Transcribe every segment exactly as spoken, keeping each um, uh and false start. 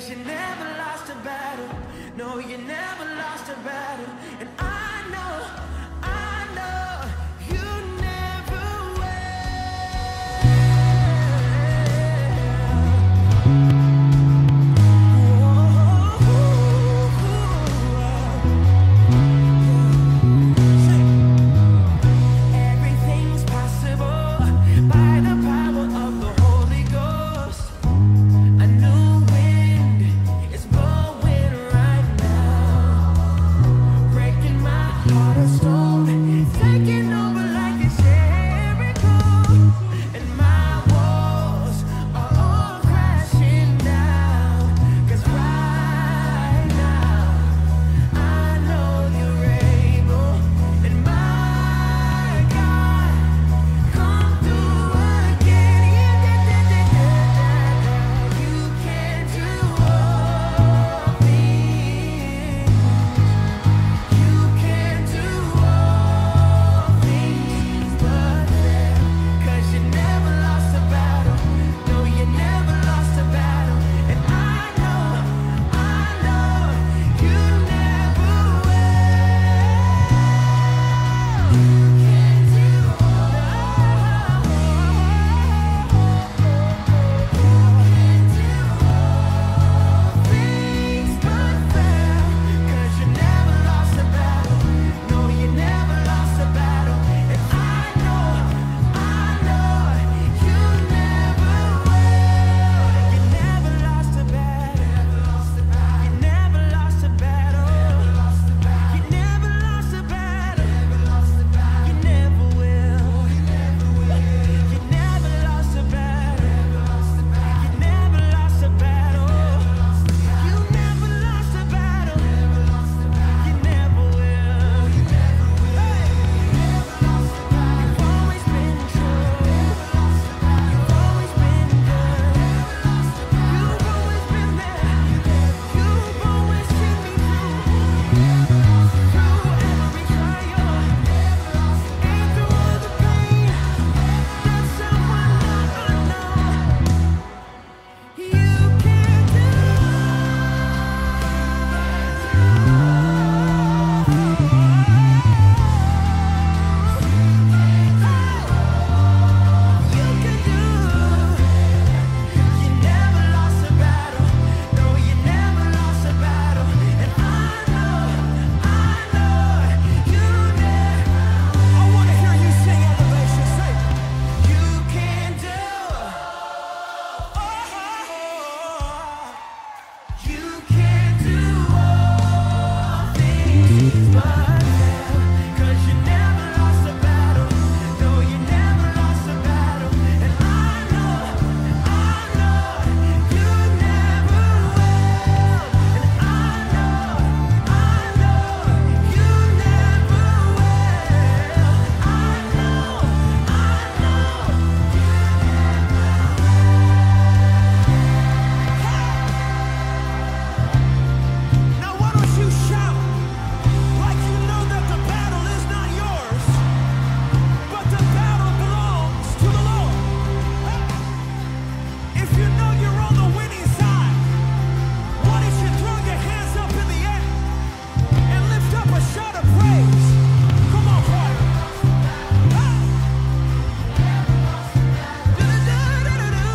'cause you never lost a battle. No, you never lost a battle. And I know, I know you never Everything's possible by the power of the Holy Ghost. A new wind is blowing right now, breaking my heart of stone, taking over like a Jericho, and my walls are all crashing down. 'Cause right now I know you're able, and my God, come through again. You can do all things. You can do all things but fail. 'Cause you never lost a battle. No, you never lost a battle. And I know, I know you never will. You can do all things but fail. 'Cause you never lost a battle. No, you never lost a battle. And I know, I know you never will. You never lost a battle. You never lost a battle. You never lost a battle. You never will. You never lost a battle. You never lost a battle. You never lost a battle. You never will. You've always been true. You've always been good. You've always been there. You've always seen me through. Through every trial and through all the pain. There's someone that I know. You can do. You can do. You never lost a battle. No, you never lost a battle. And I know, I know you never. I want to hear you sing Elevation. Say, you can do. You can do all things but fail. 'Cause you never lost a battle. No, you never lost a battle. And I know, I know you never will. And I know, I know you never will. I know, I know you Now why don't you shout like you know that the battle is not yours, but the battle belongs to the Lord. If you know you're on the winning side, why don't you throw your hands up in the air and lift up a shout of praise? Come on, choir. Do-do-do-do-do-do.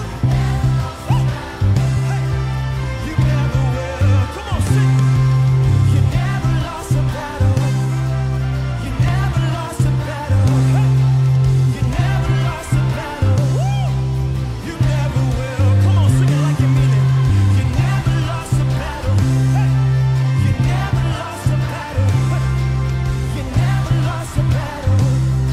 You never will. Come on, sing. You never lost a battle. You never lost a battle. You never lost a battle. You never will. Come on, sing it like you mean it. You never lost a battle. You never lost a battle. You never lost a battle.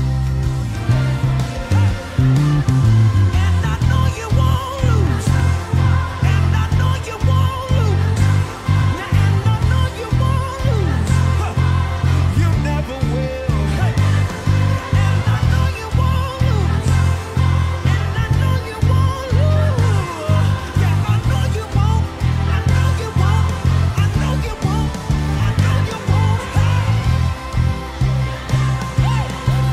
And I know you won't lose. And I know you won't lose. And I know you won't lose. You never will. And I know you won't lose. And I know you won't lose. Yeah, I know you won't. I know you won't. I know you won't. I know you won't.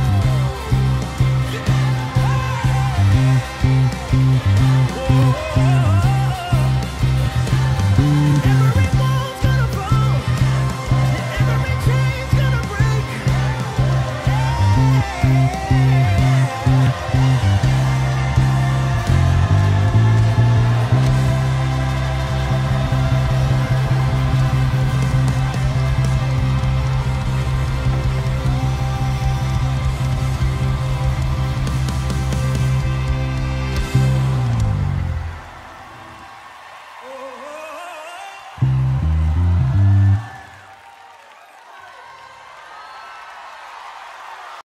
Hey.